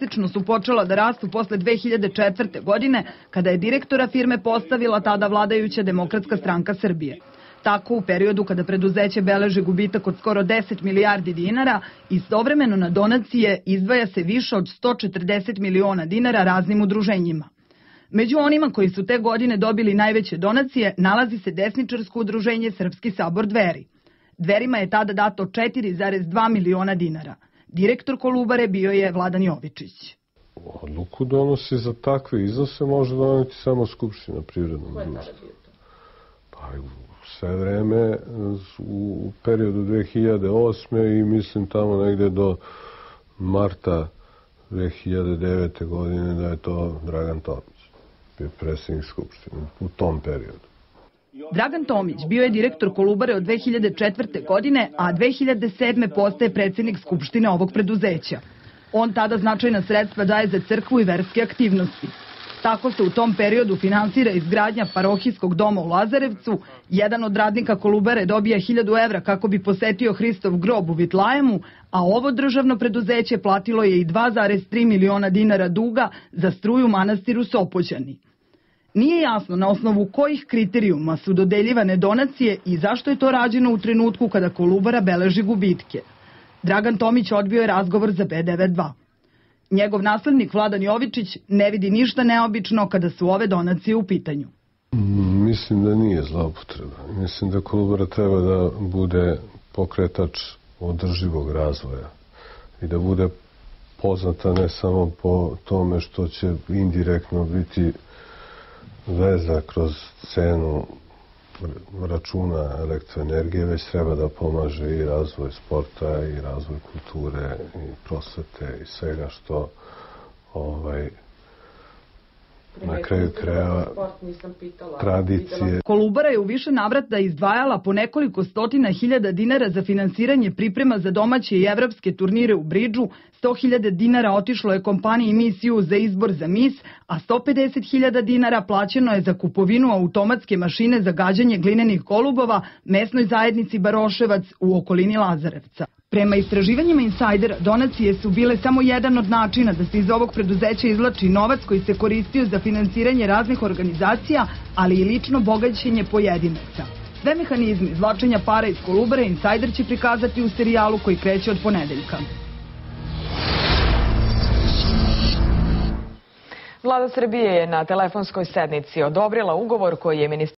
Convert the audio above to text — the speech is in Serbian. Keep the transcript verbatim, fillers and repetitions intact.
drastično su počela da rastu posle dve hiljade četvrte. godine, kada je direktora firme postavila tada vladajuća Demokratska stranka Srbije. Tako, u periodu kada preduzeće beleži gubitak od skoro deset milijardi dinara, istovremeno na donacije izdvaja se više od sto četrdeset miliona dinara raznim udruženjima. Među onima koji su te godine dobili najveće donacije nalazi se desničarsko udruženje Srpski sabor Dveri. Dverima je tada dato četiri zarez dva miliona dinara. Direktor Kolubare bio je Vladan Jovičić. Odluku donosi za takve iznose može doneti samo Skupština privrednog društva. Pa sve vreme u periodu dve hiljade osme. i mislim tamo negde do marta dve hiljade devete. godine da je to Dragan Tomić, bio predsjednik Skupštine u tom periodu. Dragan Tomić bio je direktor Kolubare od dve hiljade četvrte. godine, a dve hiljade sedme. postaje predsjednik Skupštine ovog preduzeća. On tada značajna sredstva daje za crkvu i verske aktivnosti. Tako se u tom periodu finansira izgradnja parohijskog doma u Lazarevcu. Jedan od radnika Kolubare dobija hiljadu evra kako bi posetio Hristov grob u Vitlajemu, a ovo državno preduzeće platilo je i dva zarez tri miliona dinara duga za struju manastiru Sopoćani. Nije jasno na osnovu kojih kriterijuma su dodeljivane donacije i zašto je to rađeno u trenutku kada Kolubara beleži gubitke. Dragan Tomić odbio je razgovor za B devet dva. Njegov naslednik Vladan Jovičić ne vidi ništa neobično kada su ove donacije u pitanju. Mislim da nije zloupotreba. Mislim da Kolubara treba da bude pokretač održivog razvoja i da bude poznata ne samo po tome što će indirektno biti veza kroz cenu računa elektroenergije, već treba da pomaže i razvoj sporta i razvoj kulture i prosvete i svega što ovaj na kraju kraja tradicije. Kolubara je u više navrata izdvajala po nekoliko stotina hiljada dinara za finansiranje priprema za domaće i evropske turnire u bridžu, sto hiljada dinara otišlo je kompaniji Misiju za izbor za mis, a sto pedeset hiljada dinara plaćeno je za kupovinu automatske mašine za gađanje glinenih golubova mesnoj zajednici Baroševac u okolini Lazarevca. Prema istraživanjima Insajdera, donacije su bile samo jedan od načina da se iz ovog preduzeća izvlači novac koji se koristio za finansiranje raznih organizacija, ali i lično bogaćenje pojedinaca. Sve mehanizme izvlačenja para iz Kolubare Insajder će prikazati u serijalu koji kreće od ponedeljka. Vlada Srbije je na telefonskoj sednici odobrila ugovor koji je ministar